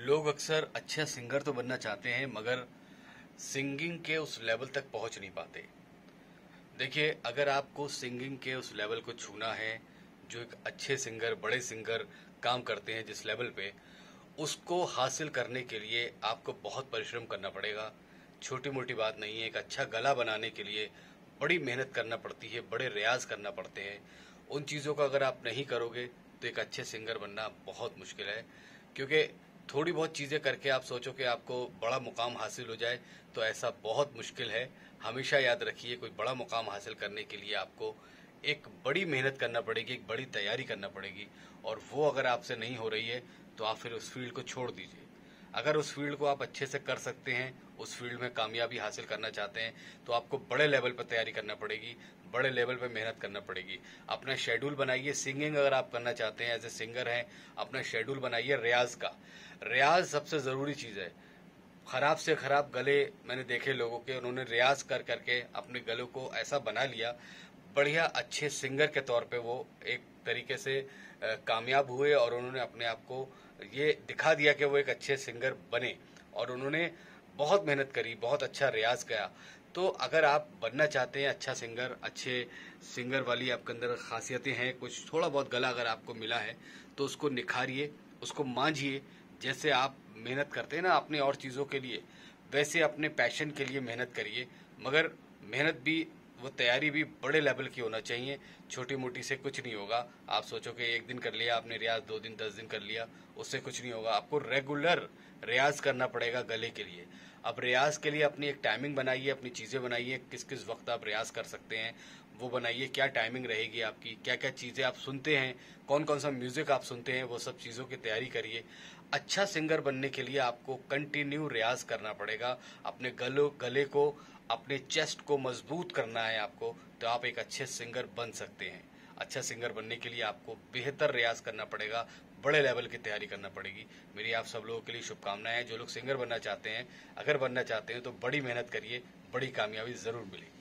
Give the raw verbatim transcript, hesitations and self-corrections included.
लोग अक्सर अच्छा सिंगर तो बनना चाहते हैं मगर सिंगिंग के उस लेवल तक पहुंच नहीं पाते। देखिए, अगर आपको सिंगिंग के उस लेवल को छूना है जो एक अच्छे सिंगर, बड़े सिंगर काम करते हैं जिस लेवल पे, उसको हासिल करने के लिए आपको बहुत परिश्रम करना पड़ेगा। छोटी मोटी बात नहीं है। एक अच्छा गला बनाने के लिए बड़ी मेहनत करना पड़ती है, बड़े रियाज करना पड़ते हैं। उन चीज़ों का अगर आप नहीं करोगे तो एक अच्छे सिंगर बनना बहुत मुश्किल है, क्योंकि थोड़ी बहुत चीज़ें करके आप सोचो कि आपको बड़ा मुकाम हासिल हो जाए तो ऐसा बहुत मुश्किल है। हमेशा याद रखिए, कोई बड़ा मुकाम हासिल करने के लिए आपको एक बड़ी मेहनत करना पड़ेगी, एक बड़ी तैयारी करना पड़ेगी, और वो अगर आपसे नहीं हो रही है तो आप फिर उस फील्ड को छोड़ दीजिए। अगर उस फील्ड को आप अच्छे से कर सकते हैं, उस फील्ड में कामयाबी हासिल करना चाहते हैं, तो आपको बड़े लेवल पर तैयारी करना पड़ेगी, बड़े लेवल पर मेहनत करना पड़ेगी। अपना शेड्यूल बनाइए। सिंगिंग अगर आप करना चाहते हैं, एज ए सिंगर हैं, अपना शेड्यूल बनाइए रियाज का। रियाज सबसे ज़रूरी चीज़ है। खराब से खराब गले मैंने देखे लोगों के, उन्होंने रियाज कर करके अपने गलों को ऐसा बना लिया, बढ़िया अच्छे सिंगर के तौर पे वो एक तरीके से कामयाब हुए, और उन्होंने अपने आप को ये दिखा दिया कि वो एक अच्छे सिंगर बने, और उन्होंने बहुत मेहनत करी, बहुत अच्छा रियाज किया। तो अगर आप बनना चाहते हैं अच्छा सिंगर, अच्छे सिंगर वाली आपके अंदर खासियतें हैं, कुछ थोड़ा बहुत गला अगर आपको मिला है तो उसको निखारिए, उसको मांझिए। जैसे आप मेहनत करते हैं ना अपनी और चीज़ों के लिए, वैसे अपने पैशन के लिए मेहनत करिए, मगर मेहनत भी, वो तैयारी भी बड़े लेवल की होना चाहिए। छोटी मोटी से कुछ नहीं होगा। आप सोचो कि एक दिन कर लिया आपने रियाज, दो दिन, दस दिन कर लिया, उससे कुछ नहीं होगा। आपको रेगुलर रियाज करना पड़ेगा गले के लिए। अब रियाज के लिए अपनी एक टाइमिंग बनाइए, अपनी चीज़ें बनाइए, किस किस वक्त आप रियाज कर सकते हैं वो बनाइए, क्या टाइमिंग रहेगी आपकी, क्या क्या चीज़ें आप सुनते हैं, कौन कौन सा म्यूज़िक आप सुनते हैं, वो सब चीज़ों की तैयारी करिए। अच्छा सिंगर बनने के लिए आपको कंटिन्यू रियाज करना पड़ेगा। अपने गलो गले को, अपने चेस्ट को मजबूत करना है आपको, तो आप एक अच्छे सिंगर बन सकते हैं। अच्छा सिंगर बनने के लिए आपको बेहतर रियाज करना पड़ेगा, बड़े लेवल की तैयारी करना पड़ेगी। मेरी आप सब लोगों के लिए शुभकामनाएं हैं। जो लोग सिंगर बनना चाहते हैं, अगर बनना चाहते हैं तो बड़ी मेहनत करिए, बड़ी कामयाबी ज़रूर मिलेगी।